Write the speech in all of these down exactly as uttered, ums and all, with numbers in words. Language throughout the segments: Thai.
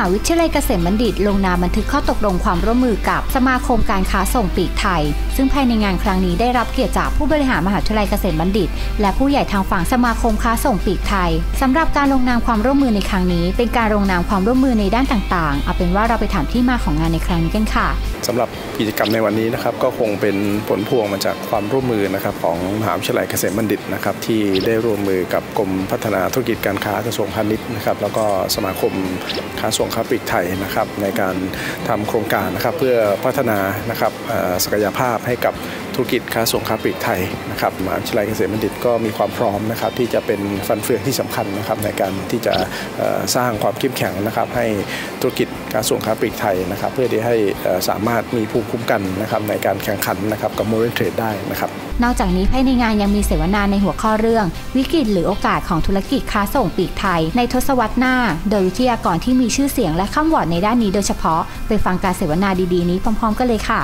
วิทยาลัยเกษมบัณฑิตลงนามบันทึกข้อตกลงความร่วมมือกับสมาคมการค้าส่งปลีกไทยซึ่งภายในงานครั้งนี้ได้รับเกียรติจากผู้บริหารมหาวิทยาลัยเกษมบัณฑิตและผู้ใหญ่ทางฝั่งสมาคมค้าส่งปลีกไทยสำหรับการลงนามความร่วมมือในครั้งนี้เป็นการลงนามความร่วมมือในด้านต่างๆเอาเป็นว่าเราไปถามที่มาของงานในครั้งนี้กันค่ะสำหรับกิจกรรมในวันนี้นะครับก็คงเป็นผลพวงมาจากความร่วมมือนะครับของมหาวิทยาลัยเกษมบัณฑิตนะครับที่ได้ร่วมมือกับกรมพัฒนาธุรกิจการค้ากระทรวงพาณิชย์นะครับแล้วก็สมาคมค้าส่งค้าปลีกไทยนะครับในการทำโครงการนะครับเพื่อพัฒนานะครับศักยภาพให้กับธุรกิจค้าส่งค้าปลีกไทยนะครับมหาวิทยาลัยเกษมบัณฑิตก็มีความพร้อมนะครับที่จะเป็นฟันเฟืองที่สำคัญนะครับในการที่จะสร้างความเข้มแข็งนะครับให้ธุรกิจค้าส่งค้าปลีกไทยนะครับเพื่อที่ให้สามารถมีภูมิคุ้มกันนะครับในการแข่งขันนะครับกับโมเดิร์นเทรดได้นะครับนอกจากนี้ภายในงานยังมีเสวนาในหัวข้อเรื่องวิกฤตหรือโอกาสของธุรกิจค้าส่งปลีกไทยในทศวรรษหน้าโดยวิทยากรที่มีชื่อเสียงและข้ามวอร์ดในด้านนี้โดยเฉพาะไปฟังการเสวนาดีๆนี้พร้อมๆกันเลยค่ะ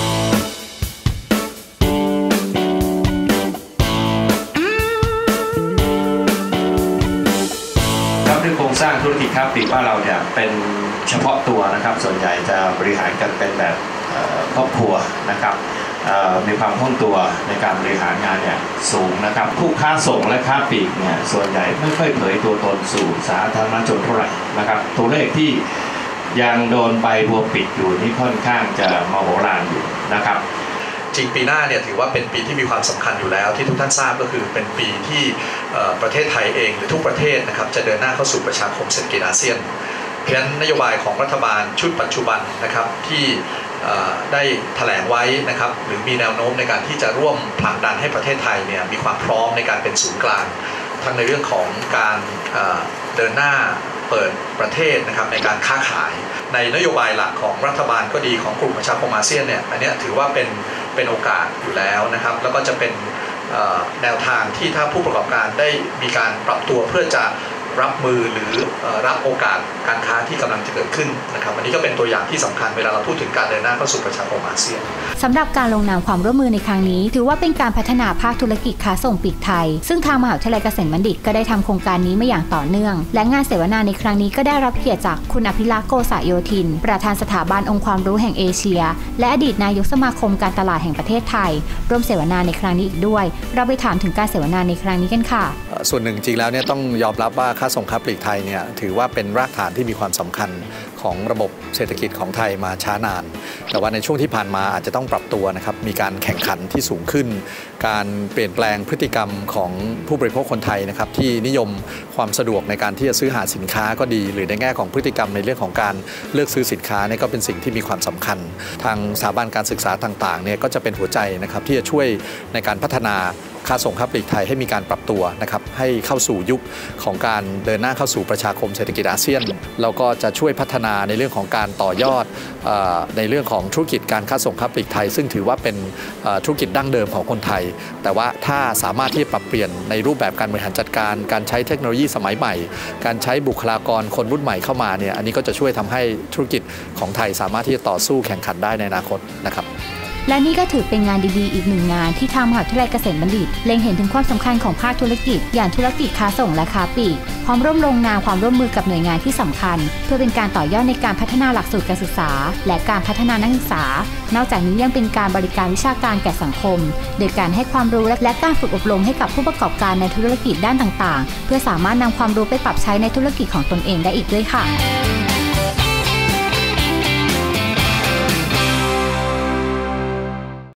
โครงสร้างธุรกิจค้าปลีกบ้านเราเนี่ยเป็นเฉพาะตัวนะครับส่วนใหญ่จะบริหารกันเป็นแบบครอบครัวนะครับมีความคล่องตัวในการบริหารงานเนี่ยสูงนะครับผู้ค้าส่งและค้าปลีกเนี่ยส่วนใหญ่ไม่ค่อยเผยตัวตนสู่สาธารณชนเท่าไหร่นะครับตัวเลขที่ยังโดนใบบัวปิดอยู่นี่ค่อนข้างจะมโหฬารอยู่นะครับจริงปีหน้าเนี่ยถือว่าเป็นปีที่มีความสำคัญอยู่แล้วที่ทุกท่านทราบก็คือเป็นปีที่ประเทศไทยเองหรือทุกประเทศนะครับจะเดินหน้าเข้าสู่ประชาคมเศรษฐกิจอาเซียนเพราะฉะนั้นนโยบายของรัฐบาลชุดปัจจุบันนะครับที่ได้แถลงไว้นะครับหรือมีแนวโน้มในการที่จะร่วมผลักดันให้ประเทศไทยเนี่ยมีความพร้อมในการเป็นศูนย์กลางทั้งในเรื่องของการเดินหน้าเปิดประเทศนะครับในการค้าขายในนโยบายหลักของรัฐบาลก็ดีของกลุ่มประชาคมอาเซียนเนี่ยอันนี้ถือว่าเป็นเป็นโอกาสอยู่แล้วนะครับแล้วก็จะเป็นแนวทางที่ถ้าผู้ประกอบการได้มีการปรับตัวเพื่อจะรับมือหรือรับโอกาสการค้าที่กำลังจะเกิดขึ้นนะครับอันนี้ก็เป็นตัวอย่างที่สำคัญเวลาเราพูดถึงการเดินหน้าเข้าสู่ประชาคมอาเซียนสำหรับการลงนามความร่วมมือในครั้งนี้ถือว่าเป็นการพัฒนาภาคธุรกิจค้าส่งปลีกไทยซึ่งทางมหาวิทยาลัยเกษมบัณฑิตก็ได้ทำโครงการนี้มาอย่างต่อเนื่องและงานเสวนาในครั้งนี้ก็ได้รับเกียรติจากคุณอภิลักษ์โกษโยธินประธานสถาบันองค์ความรู้แห่งเอเชียและอดีตนายกสมาคมการตลาดแห่งประเทศไทยร่วมเสวนาในครั้งนี้อีกด้วยเราไปถามถึงการเสวนาในครั้งนี้กันค่ะส่วนหนึ่งจริงแล้วเนี่ยต้องยอมรับว่าค้าส่งค้าปลีกไทยเนี่ยถือว่าเป็นรากฐานที่มีความสำคัญของระบบเศรษฐกิจของไทยมาช้านานแต่ว่าในช่วงที่ผ่านมาอาจจะต้องปรับตัวนะครับมีการแข่งขันที่สูงขึ้นการเปลี่ยนแปลงพฤติกรรมของผู้บริโภคคนไทยนะครับที่นิยมความสะดวกในการที่จะซื้อหาสินค้าก็ดีหรือในแง่ของพฤติกรรมในเรื่องของการเลือกซื้อสินค้าเนี่ยก็เป็นสิ่งที่มีความสำคัญทางสถาบันการศึกษาต่างๆเนี่ยก็จะเป็นหัวใจนะครับที่จะช่วยในการพัฒนาค้าส่งค้าปลีกไทยให้มีการปรับตัวนะครับให้เข้าสู่ยุคของการเดินหน้าเข้าสู่ประชาคมเศรษฐกิจอาเซียนแล้วก็จะช่วยพัฒนาในเรื่องของการต่อยอดในเรื่องของธุรกิจการค้าส่งค้าปลีกไทยซึ่งถือว่าเป็นธุรกิจดั้งเดิมของคนไทยแต่ว่าถ้าสามารถที่จะปรับเปลี่ยนในรูปแบบการบริหารจัดการการใช้เทคโนโลยีสมัยใหม่การใช้บุคลากรคนรุ่นใหม่เข้ามาเนี่ยอันนี้ก็จะช่วยทำให้ธุรกิจของไทยสามารถที่จะต่อสู้แข่งขันได้ในอนาคตนะครับและนี่ก็ถือเป็นงานดีๆอีกหนึ่งงานที่ทางมหาวิทยาลัยเกษมบัณฑิตเล็งเห็นถึงความสำคัญของภาคธุรกิจอย่างธุรกิจค้าส่งและค้าปลีกพร้อมร่วมลงนามความร่วมมือกับหน่วยงานที่สำคัญเพื่อเป็นการต่อยอดในการพัฒนาหลักสูตรการศึกษาและการพัฒนานักศึกษานอกจากนี้ยังเป็นการบริการวิชาการแก่สังคมโดยการให้ความรู้และการฝึกอบรมให้กับผู้ประกอบการในธุรกิจด้านต่างๆเพื่อสามารถนำความรู้ไปปรับใช้ในธุรกิจของตนเองได้อีกด้วยค่ะ